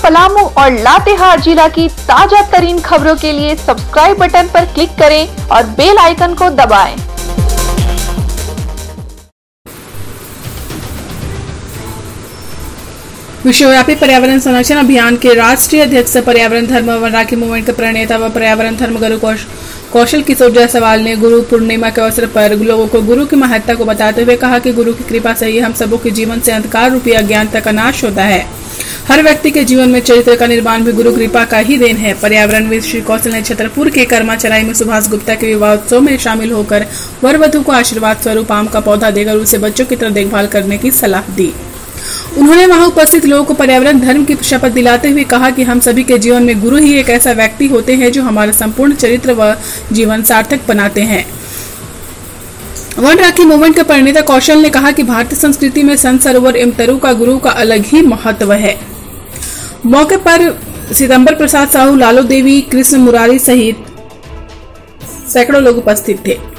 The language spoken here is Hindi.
पलामू और लातेहार जिला की ताजा तरीन खबरों के लिए सब्सक्राइब बटन पर क्लिक करें और बेल आइकन को दबाएं। विश्वव्यापी पर्यावरण संरक्षण अभियान के राष्ट्रीय अध्यक्ष पर्यावरण धर्म वन राखी मूवमेंट के प्रणेता व पर्यावरण धर्म गुरु कौशल किशोर जायसवाल ने गुरु पूर्णिमा के अवसर पर लोगों को गुरु की महत्ता को बताते हुए कहा कि गुरु की कृपा से ही हम सबों के जीवन से अंधकार रूपी अज्ञानता का नाश होता है। हर व्यक्ति के जीवन में चरित्र का निर्माण भी गुरु कृपा का ही देन है। पर्यावरणविद श्री कौशल ने छतरपुर के कर्माचराई में सुभाष गुप्ता के विवाह उत्सव में शामिल होकर वर वधू को आशीर्वाद स्वरूप आम का पौधा देकर उसे बच्चों की तरह देखभाल करने की सलाह दी। उन्होंने वहां उपस्थित लोगों को पर्यावरण धर्म की शपथ दिलाते हुए कहा कि हम सभी के जीवन में गुरु ही एक ऐसा व्यक्ति होते हैं जो हमारा संपूर्ण चरित्र व जीवन सार्थक बनाते हैं। वन राखी मूवमेंट के प्रणेता कौशल ने कहा कि भारतीय संस्कृति में संत सरोवर एवं तरु का गुरु का अलग ही महत्व है। मौके पर सितंबर प्रसाद साहू, लालो देवी, कृष्ण मुरारी सहित सैकड़ों लोग उपस्थित थे।